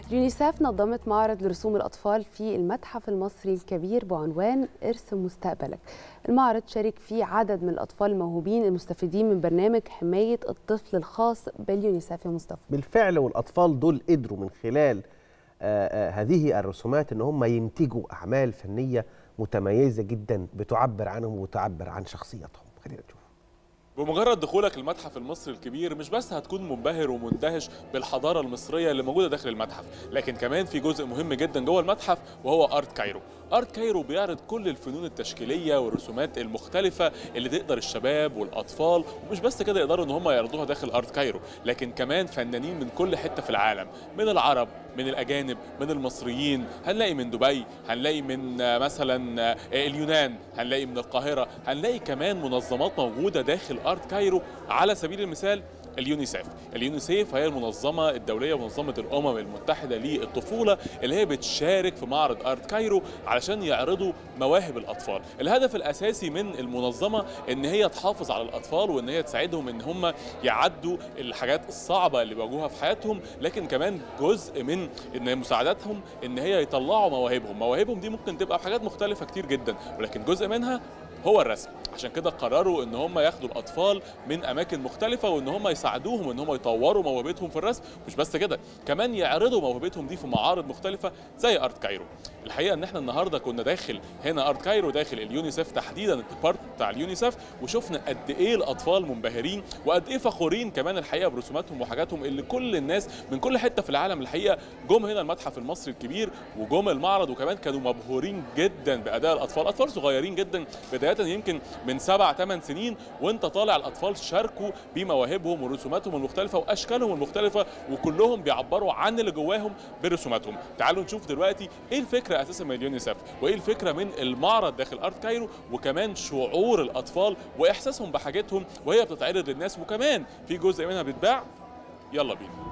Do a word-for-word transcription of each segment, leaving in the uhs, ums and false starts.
يونيسف نظمت معرض لرسوم الأطفال في المتحف المصري الكبير بعنوان ارسم مستقبلك. المعرض شارك فيه عدد من الأطفال الموهوبين المستفيدين من برنامج حماية الطفل الخاص باليونيسف. يا مصطفى، بالفعل والأطفال دول قدروا من خلال آآ آآ هذه الرسومات ان هم ينتجوا أعمال فنية متميزة جدا بتعبر عنهم وتعبر عن شخصيتهم. خلينا نشوف. بمجرد دخولك المتحف المصري الكبير مش بس هتكون منبهر ومندهش بالحضارة المصرية اللي موجودة داخل المتحف، لكن كمان في جزء مهم جدا جوه المتحف وهو ارت كايرو. ارت كايرو بيعرض كل الفنون التشكيلية والرسومات المختلفة اللي تقدر الشباب والأطفال ومش بس كده يقدروا ان هم يعرضوها داخل ارت كايرو، لكن كمان فنانين من كل حتة في العالم، من العرب، من الأجانب، من المصريين، هنلاقي من دبي، هنلاقي من مثلا اليونان، هنلاقي من القاهرة، هنلاقي كمان منظمات موجودة داخل ارت كايرو. على سبيل المثال اليونيسف. اليونيسف هي المنظمة الدولية، منظمة الأمم المتحدة للطفولة، اللي هي بتشارك في معرض ارت كايرو علشان يعرضوا مواهب الأطفال. الهدف الأساسي من المنظمة إن هي تحافظ على الأطفال وإن هي تساعدهم إن هم يعدوا الحاجات الصعبة اللي بيواجهوها في حياتهم، لكن كمان جزء من إن مساعدتهم إن هي يطلعوا مواهبهم. مواهبهم دي ممكن تبقى في حاجات مختلفة كتير جدا، ولكن جزء منها هو الرسم. عشان كده قرروا ان هم ياخدوا الاطفال من اماكن مختلفه وان هم يساعدوهم ان هم يطوروا موهبتهم في الرسم، مش بس كده، كمان يعرضوا موهبتهم دي في معارض مختلفه زي ارت كايرو. الحقيقه ان احنا النهارده كنا داخل هنا ارت كايرو، داخل اليونيسف تحديدا، الديبارت بتاع اليونيسف، وشفنا قد ايه الاطفال منبهرين وقد ايه فخورين كمان الحقيقه برسوماتهم وحاجاتهم اللي كل الناس من كل حته في العالم الحقيقه جم هنا المتحف المصري الكبير وجم المعرض، وكمان كانوا مبهورين جدا باداء الاطفال. اطفال صغيرين جدا بدايه يمكن من سبع ثمان سنين وانت طالع، الاطفال شاركوا بمواهبهم ورسوماتهم المختلفه واشكالهم المختلفه، وكلهم بيعبروا عن اللي جواهم برسوماتهم. تعالوا نشوف دلوقتي ايه الفكره اساسا من اليونيسف وايه الفكره من المعرض داخل ارت كايرو، وكمان شعور الاطفال واحساسهم بحاجتهم وهي بتتعرض للناس، وكمان في جزء منها بيتباع. يلا بينا.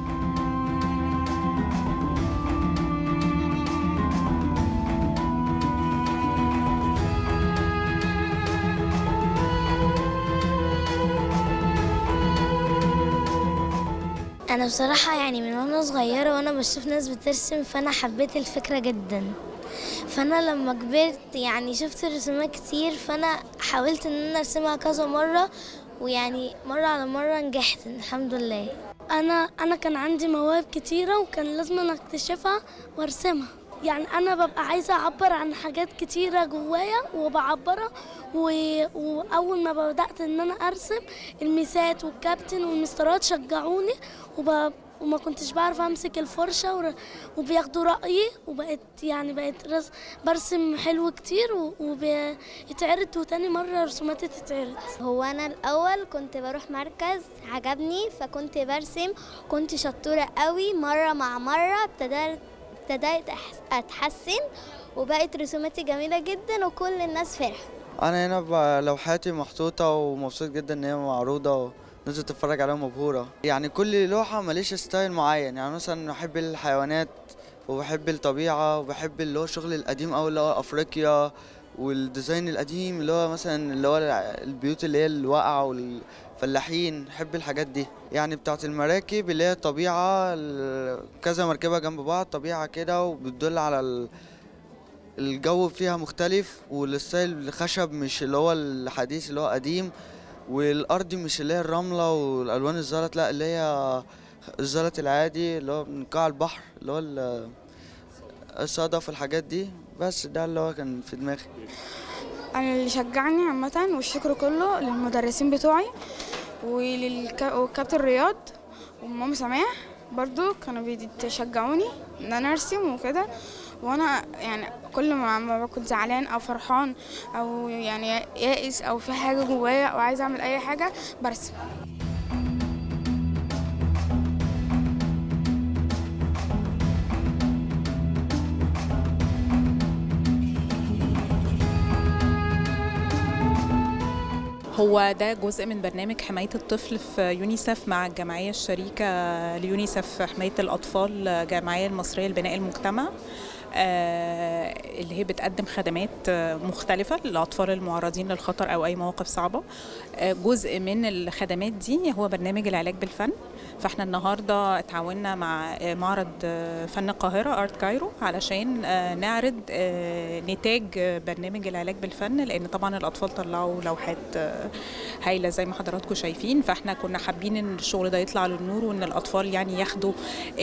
أنا بصراحة يعني من وأنا صغيرة وأنا بشوف ناس بترسم، فأنا حبيت الفكرة جدا. فأنا لما كبرت يعني شفت رسومات كتير، فأنا حاولت إن أنا أرسمها كذا مرة، ويعني مرة على مرة نجحت الحمد لله. أنا أنا كان عندي مواهب كتيرة وكان لازم أنا أكتشفها وأرسمها. يعني أنا ببقى عايزة أعبر عن حاجات كتيرة جوايا وبعبرها، و... وأول ما بدأت إن أنا أرسم، الميسات والكابتن والمسترات شجعوني، وب... وما كنتش بعرف أمسك الفرشة ور... وبياخدوا رأيي، وبقيت يعني بقيت رس... برسم حلو كتير و... وبيتعرض، وتاني مرة رسوماتي تتعرض. هو أنا الأول كنت بروح مركز عجبني فكنت برسم، كنت شطورة قوي. مرة مع مرة ابتدأت ابتدأت أتحسن وبقت رسوماتي جميلة جدا وكل الناس فرحوا. أنا هنا لوحاتي محطوطة ومبسوط جدا إن هي معروضة والناس تتفرج عليها مبهورة. يعني كل لوحة ماليش ستايل معين، يعني مثلا بحب الحيوانات وبحب الطبيعة وبحب اللي هو الشغل القديم أوي اللي هو أفريقيا والديزاين القديم اللي هو مثلا اللي هو البيوت اللي هي الواقعة والفلاحين، بحب الحاجات دي. يعني بتاعت المراكب اللي هي الطبيعة، كذا مركبة جنب بعض طبيعة كده وبتدل على الجو فيها مختلف، والستايل الخشب مش اللي هو الحديث اللي هو قديم، والأرض مش اللي هي الرملة والألوان الزلط، لا اللي هي الزلط العادي اللي هو من قاع البحر اللي هو الصدف والحاجات دي. بس ده اللي هو كان في دماغي. أنا اللي شجعني عامة والشكر كله للمدرسين بتوعي والكابتن رياض وماما سماح برضو، كانوا بيشجعوني ان انا ارسم وكده. وانا يعني كل ما بكون زعلان او فرحان او يعني يائس او في حاجه جوايا او عايزه اعمل اي حاجه برسم. هو ده جزء من برنامج حماية الطفل في يونيسف مع الجمعية الشريكة ليونيسف حماية الأطفال، الجمعية المصرية لبناء المجتمع، اللي هي بتقدم خدمات مختلفة للأطفال المعرضين للخطر أو أي مواقف صعبة. جزء من الخدمات دي هو برنامج العلاج بالفن، فاحنا النهارده اتعاوننا مع معرض فن القاهره ارت كايرو علشان نعرض نتاج برنامج العلاج بالفن، لان طبعا الاطفال طلعوا لوحات هايله زي ما حضراتكم شايفين، فاحنا كنا حابين ان الشغل ده يطلع للنور وان الاطفال يعني ياخدوا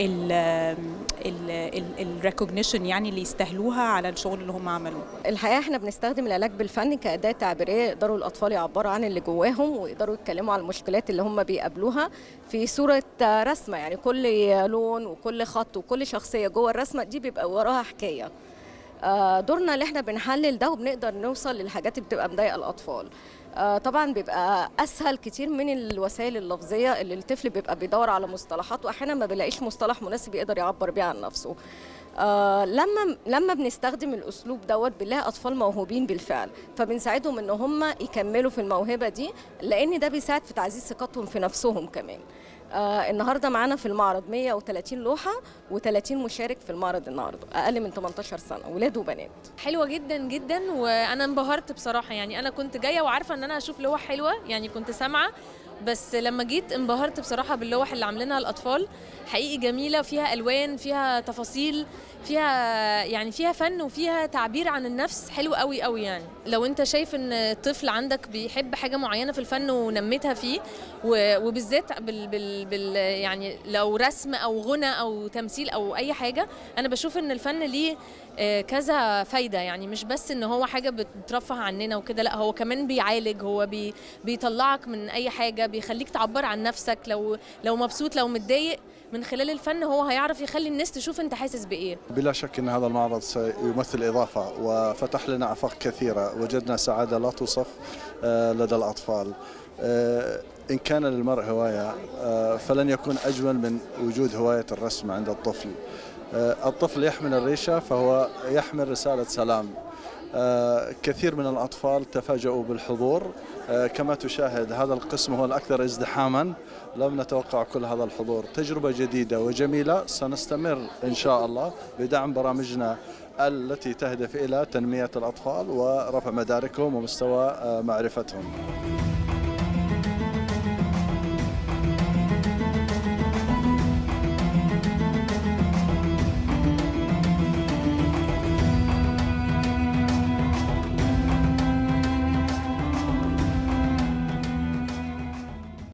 الريكوجنيشن يعني اللي يستاهلوها على الشغل اللي هم عملوه. الحقيقه احنا بنستخدم العلاج بالفن كأداة تعبيرية يقدروا الاطفال يعبروا عن اللي جواهم ويقدروا يتكلموا عن المشكلات اللي هم بيقابلوها في صوره رسمه، يعني كل لون وكل خط وكل شخصيه جوه الرسمه دي بيبقى وراها حكايه. دورنا اللي احنا بنحلل ده وبنقدر نوصل للحاجات اللي بتبقى مضايقه الاطفال. طبعا بيبقى اسهل كتير من الوسائل اللفظيه اللي الطفل بيبقى بيدور على مصطلحات واحيانا ما بيلاقيش مصطلح مناسب يقدر يعبر بيه عن نفسه. آه لما لما بنستخدم الاسلوب دوت بنلاقي اطفال موهوبين بالفعل، فبنساعدهم ان هم يكملوا في الموهبه دي، لان ده بيساعد في تعزيز ثقتهم في نفسهم كمان. آه النهارده معانا في المعرض مية وتلاتين لوحه وتلاتين مشارك في المعرض النهارده اقل من تمنتاشر سنه، ولاد وبنات. حلوه جدا جدا وانا انبهرت بصراحه، يعني انا كنت جايه وعارفه ان انا هشوف لوح حلوه، يعني كنت سامعه، بس لما جيت انبهرت بصراحه باللوح اللي عاملينها الاطفال، حقيقي جميله، فيها الوان، فيها تفاصيل، فيها يعني فيها فن وفيها تعبير عن النفس حلو قوي قوي. يعني لو انت شايف ان طفل عندك بيحب حاجه معينه في الفن ونميتها فيه، وبالذات بال, بال, بال يعني لو رسم او غنى او تمثيل او اي حاجه، انا بشوف ان الفن ليه كذا فايده، يعني مش بس ان هو حاجه بترفه عننا وكده، لا هو كمان بيعالج، هو بي بيطلعك من اي حاجه، بيخليك تعبر عن نفسك، لو لو مبسوط لو متضايق من خلال الفن هو هيعرف يخلي الناس تشوف انت حاسس بايه. بلا شك ان هذا المعرض سيمثل اضافه وفتح لنا افاق كثيره، وجدنا سعاده لا توصف لدى الاطفال. ان كان للمرء هوايه فلن يكون اجمل من وجود هوايه الرسم عند الطفل. الطفل يحمل الريشه فهو يحمل رساله سلام. كثير من الأطفال تفاجؤوا بالحضور، كما تشاهد هذا القسم هو الأكثر ازدحاما، لم نتوقع كل هذا الحضور. تجربة جديدة وجميلة، سنستمر إن شاء الله بدعم برامجنا التي تهدف إلى تنمية الأطفال ورفع مداركهم ومستوى معرفتهم.